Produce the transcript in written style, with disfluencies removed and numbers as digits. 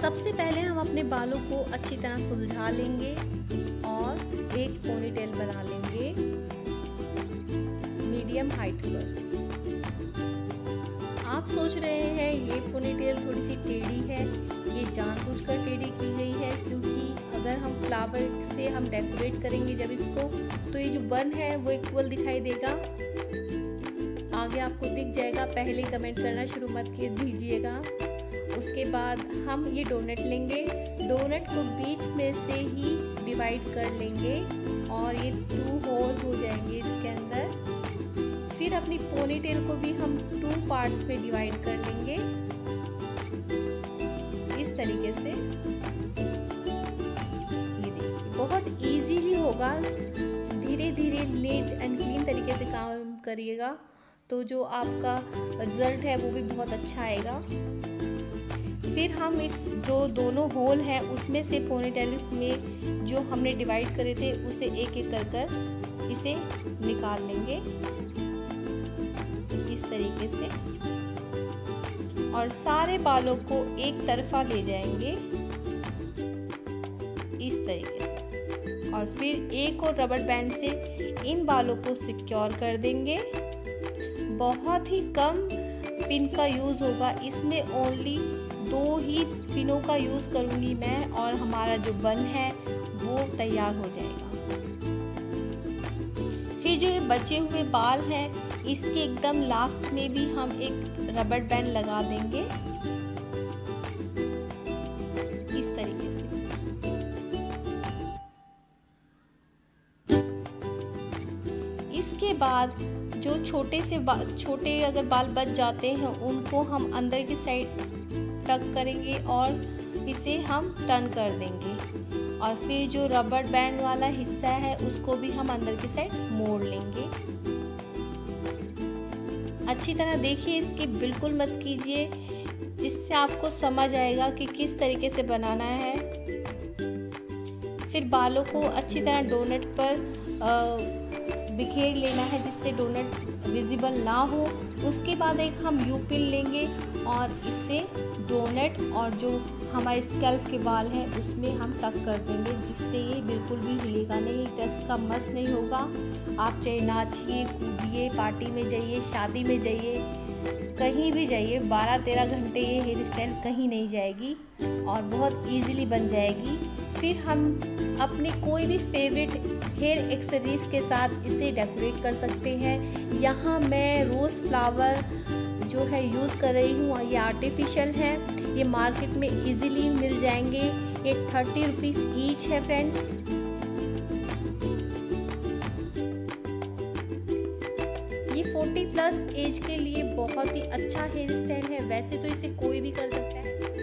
सबसे पहले हम अपने बालों को अच्छी तरह सुलझा लेंगे और एक पोनीटेल बना लेंगे मीडियम हाइट पर। आप सोच रहे हैं ये पोनीटेल थोड़ी सी टेढ़ी है, ये जानबूझकर टेढ़ी की गई है क्योंकि अगर हम फ्लावर से हम डेकोरेट करेंगे जब इसको, तो ये जो बन है वो इक्वल दिखाई देगा। आगे आपको दिख जाएगा, पहले कमेंट करना शुरू मत दीजिएगा। उसके बाद हम ये डोनट लेंगे, डोनट को बीच में से ही डिवाइड कर लेंगे और ये 2 होल हो जाएंगे इसके अंदर। फिर अपनी पोनीटेल को भी हम 2 पार्ट्स में डिवाइड कर लेंगे इस तरीके से। ये देखिए बहुत इजीली होगा, धीरे धीरे नीट एंड क्लीन तरीके से काम करिएगा तो जो आपका रिजल्ट है वो भी बहुत अच्छा आएगा। फिर हम इस जो दोनों होल हैं उसमें से पोनीटेल में जो हमने डिवाइड करे थे उसे एक एक कर इसे निकाल लेंगे इस तरीके से और सारे बालों को एक तरफा ले जाएंगे इस तरीके से और फिर एक और रबर बैंड से इन बालों को सिक्योर कर देंगे। बहुत ही कम पिन का यूज़ होगा, इसमें ओनली 2 ही पिनों का यूज़ करूँगी मैं और हमारा जो बन है वो तैयार हो जाएगा। फिर जो ये बचे हुए बाल हैं इसके एकदम लास्ट में भी हम एक रबर बैंड लगा देंगे इस तरीके से। इसके बाद जो छोटे अगर बाल बच जाते हैं उनको हम अंदर की साइड टक करेंगे और इसे हम टर्न कर देंगे और फिर जो रबर बैंड वाला हिस्सा है उसको भी हम अंदर की साइड मोड़ लेंगे। अच्छी तरह देखिए, इसकी बिल्कुल मत कीजिए, जिससे आपको समझ आएगा कि किस तरीके से बनाना है। फिर बालों को अच्छी तरह डोनट पर बिखेर लेना है जिससे डोनट विजिबल ना हो। उसके बाद एक हम यू पिन लेंगे और इसे डोनट और जो हमारे स्कैल्प के बाल हैं उसमें हम टक कर देंगे जिससे ये बिल्कुल भी हिलेगा नहीं, डस्ट का मस नहीं होगा। आप चाहे नाचिए, कूदिए, पार्टी में जाइए, शादी में जाइए, कहीं भी जाइए, 12-13 घंटे ये हेयर स्टाइल कहीं नहीं जाएगी और बहुत इजीली बन जाएगी। फिर हम अपनी कोई भी फेवरेट हेयर एक्सेसरीज के साथ इसे डेकोरेट कर सकते हैं। यहाँ मैं रोज़ फ्लावर जो है यूज़ कर रही हूँ, ये आर्टिफिशियल है, ये मार्केट में इजीली मिल जाएंगे। ये 30 रुपीज़ ईच है फ्रेंड्स। ये 40+ एज के लिए बहुत ही अच्छा हेयर स्टाइल है। वैसे तो इसे कोई भी कर सकता है।